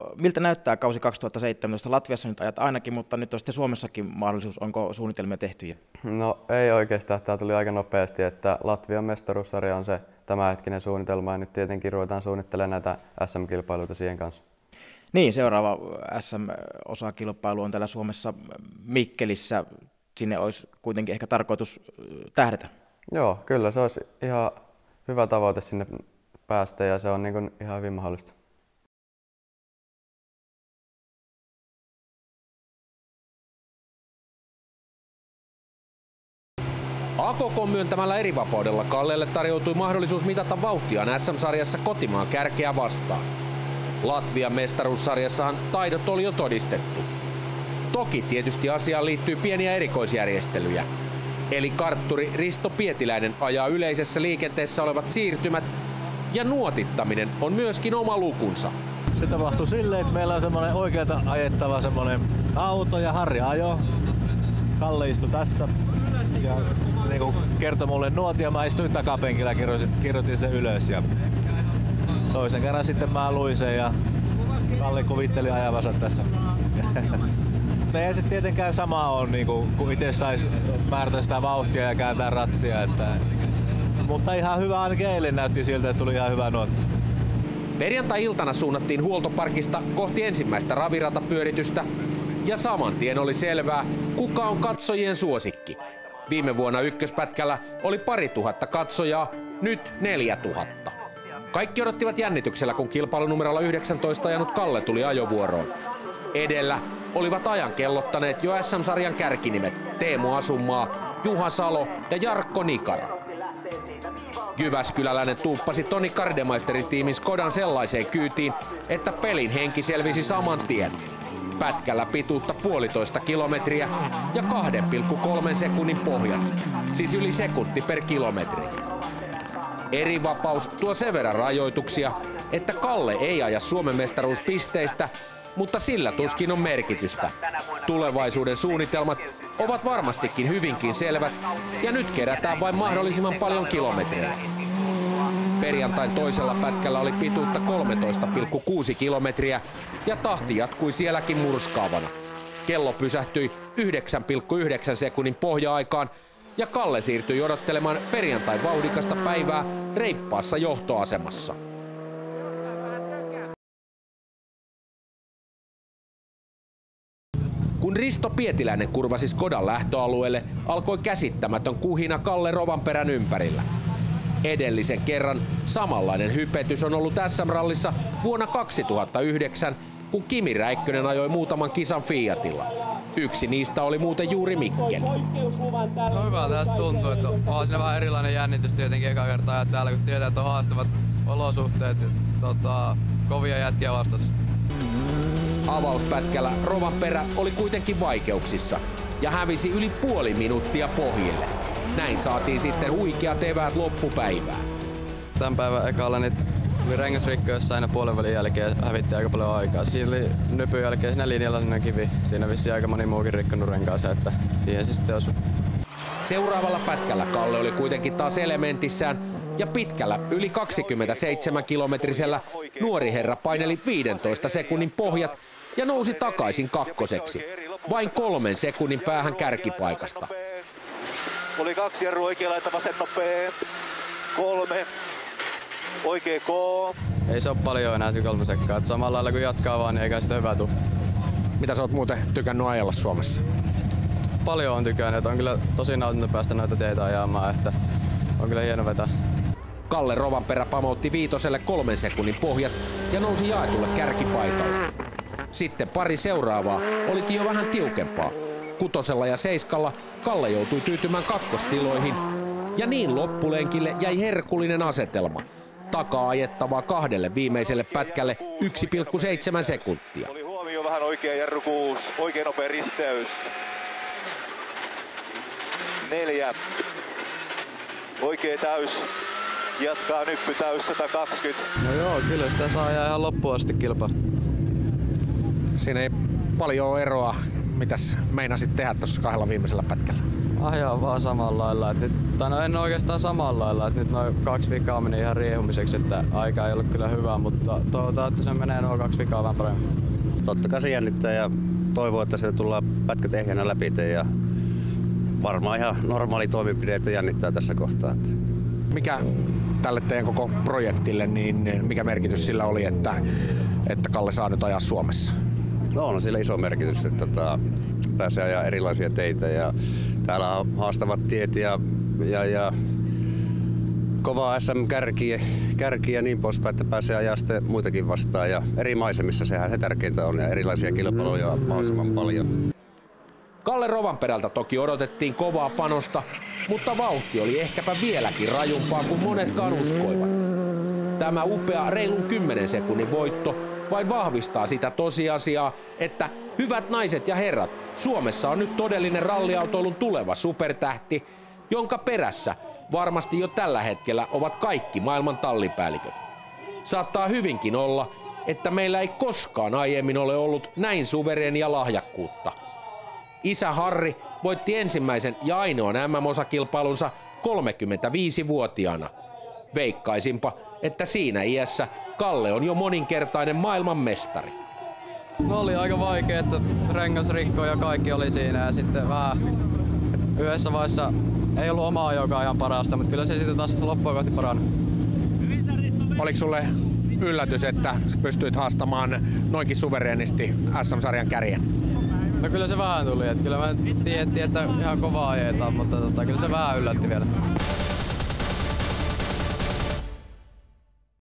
miltä näyttää kausi 2017? Latviassa nyt ajat ainakin, mutta nyt on sitten Suomessakin mahdollisuus. Onko suunnitelmia tehty? No ei oikeastaan. Tämä tuli aika nopeasti, että Latvian mestaruussarja on se tämänhetkinen suunnitelma ja nyt tietenkin ruvetaan suunnittelemaan näitä SM-kilpailuita siihen kanssa. Niin, seuraava SM-osakilpailu on täällä Suomessa Mikkelissä. Sinne olisi kuitenkin ehkä tarkoitus tähdätä. Joo, kyllä se olisi ihan hyvä tavoite sinne päästä ja se on niin kuin ihan hyvin mahdollista. AKK:n myöntämällä erivapaudella Kallelle tarjoutui mahdollisuus mitata vauhtiaan SM-sarjassa kotimaan kärkeä vastaan. Latvian mestaruussarjassahan taidot oli jo todistettu. Toki tietysti asiaan liittyy pieniä erikoisjärjestelyjä. Eli kartturi Risto Pietiläinen ajaa yleisessä liikenteessä olevat siirtymät ja nuotittaminen on myöskin oma lukunsa. Se tapahtui silleen, että meillä on semmoinen oikeata ajettava semmoinen auto ja Harri ajo. Kalle istui tässä ja niin kuin kertoi mulle nuotia, mä istuin takapenkillä ja kirjoitin sen ylös. Ja toisen kerran sitten mä luin sen ja Kalle kuvitteli ajavansa tässä. Ei se tietenkään sama on, niin kun itse saisi määrätä sitä vauhtia ja kääntää rattia. Mutta ihan hyvä, ainakin eilen näytti siltä, että tuli ihan hyvä nuotti. Perjantai-iltana suunnattiin huoltoparkista kohti ensimmäistä raviratapyöritystä ja saman tien oli selvää, kuka on katsojien suosikki. Viime vuonna ykköspätkällä oli 2000 katsojaa, nyt 4000. Kaikki odottivat jännityksellä, kun kilpailunumerolla 19 ajanut Kalle tuli ajovuoroon. Edellä olivat ajan kellottaneet jo SM-sarjan kärkinimet Teemu Asunmaa, Juha Salo ja Jarkko Nikara. Jyväskyläläinen tuuppasi Toni Kardemeisterin tiimin Skodan sellaiseen kyytiin, että pelin henki selvisi saman tien. Pätkällä pituutta 1,5 kilometriä ja 2,3 sekunnin pohjat, siis yli sekunti per kilometri. Erivapaus tuo sen verran rajoituksia, että Kalle ei aja Suomen mestaruuspisteistä, mutta sillä tuskin on merkitystä. Tulevaisuuden suunnitelmat ovat varmastikin hyvinkin selvät ja nyt kerätään vain mahdollisimman paljon kilometrejä. Perjantain toisella pätkällä oli pituutta 13,6 kilometriä ja tahti jatkui sielläkin murskaavana. Kello pysähtyi 9,9 sekunnin pohja-aikaan ja Kalle siirtyi odottelemaan perjantain vauhdikasta päivää reippaassa johtoasemassa. Kun Risto Pietiläinen kurvasi Skodan lähtöalueelle, alkoi käsittämätön kuhina Kalle Rovanperän ympärillä. Edellisen kerran samanlainen hypetys on ollut SM-rallissa vuonna 2009, kun Kimi Räikkönen ajoi muutaman kisan Fiatilla. Yksi niistä oli muuten juuri Mikkeli. No hyvä tässä tuntuu, että on siinä vähän erilainen jännitys tietenkin eka kertaa ja täällä, kun tietää, että on haastavat olosuhteet, kovia jätkiä vastassa. Avauspätkällä Rovanperä oli kuitenkin vaikeuksissa ja hävisi yli puoli minuuttia pohjille. Näin saatiin sitten huikeat eväät loppupäivään. Tämän päivän ekalla niin tuli rengasrikko jossain aina puolenvälin jälkeen ja hävitti aika paljon aikaa. Siinä oli nypyn jälkeen siinä linjalla sellainen kivi. Siinä vissiin aika moni muukin rikkonut renkaansa, että siihen se sitten osui. Seuraavalla pätkällä Kalle oli kuitenkin taas elementissään ja pitkällä yli 27-kilometrisellä nuori herra paineli 15 sekunnin pohjat ja nousi takaisin kakkoseksi. Vain 3 sekunnin päähän kärkipaikasta. Oli 2 jarrua oikea laita vasen nopea. 3. Oikea K. Ei se ole paljon enää se 3 sekkaa. Samalla lailla kun jatkaa vaan, niin eikä sitä hyvä tule. Mitä sä oot muuten tykännyt ajella Suomessa? Paljon on tykännyt. On kyllä tosi nautinut päästä noita teitä ajamaan, että on kyllä hieno vetää. Kalle Rovanperä pamautti viitoselle 3 sekunnin pohjat ja nousi jaetulle kärkipaikalle. Sitten pari seuraavaa olikin jo vähän tiukempaa. 6 ja 7 Kalle joutui tyytymään kakkostiloihin ja niin loppulenkille jäi herkullinen asetelma. Takaa ajettavaa 2 viimeiselle pätkälle 1,7 sekuntia. Oli huomio vähän oikea jarru 6, oikein nopea risteys. 4. Oikea täys. Jatkaa nyppy täys 120. No joo, kyllä sitä saa ajaa ihan loppuun asti kilpaa. Siinä ei paljon eroa. Mitäs meinasit tehdä tuossa 2 viimeisellä pätkällä? ajaa vaan samalla lailla. Tai no en oikeastaan samalla lailla. Et nyt noin 2 vikaa meni ihan riehumiseksi, että aika ei ollut kyllä hyvä, mutta toivotaan, että se menee nuo 2 vikaa vähän paremmin. Totta kai se jännittää ja toivoo, että se tullaan pätkät ehjänä läpi ja varmaan ihan normaali toimenpide, että jännittää tässä kohtaa. Mikä tälle teidän koko projektille, niin mikä merkitys sillä oli, että Kalle saa nyt ajaa Suomessa? No on sillä iso merkitys, että pääsee ajaa erilaisia teitä ja täällä on haastavat tiet ja kovaa SM-kärkiä ja niin poispäin, että pääsee ajaa sitten muitakin vastaan ja eri maisemissa sehän se tärkeintä on ja erilaisia kilpailuja mahdollisimman paljon. Kalle Rovanperältä toki odotettiin kovaa panosta, mutta vauhti oli ehkäpä vieläkin rajumpaa kuin monetkaan uskoivat. Tämä upea reilun 10 sekunnin voitto vain vahvistaa sitä tosiasiaa, että hyvät naiset ja herrat, Suomessa on nyt todellinen ralliautoilun tuleva supertähti, jonka perässä varmasti jo tällä hetkellä ovat kaikki maailman tallipäälliköt. Saattaa hyvinkin olla, että meillä ei koskaan aiemmin ole ollut näin suvereenia lahjakkuutta. Isä Harri voitti ensimmäisen ja ainoan MM-osakilpailunsa 35-vuotiaana. Veikkaisinpa, että siinä iässä Kalle on jo moninkertainen maailmanmestari. No oli aika vaikea, että rengas rikkoi ja kaikki oli siinä ja sitten vähän yhdessä vaiheessa ei ollut omaa ajokaan ihan parasta, mutta kyllä se sitten taas loppua kohti parani. Oliko sulle yllätys, että pystyit haastamaan noinkin suvereenisti SM-sarjan kärjen? No kyllä se vähän tuli, että kyllä mä tiedettiin, että ihan kovaa ajetaan, mutta kyllä se vähän yllätti vielä.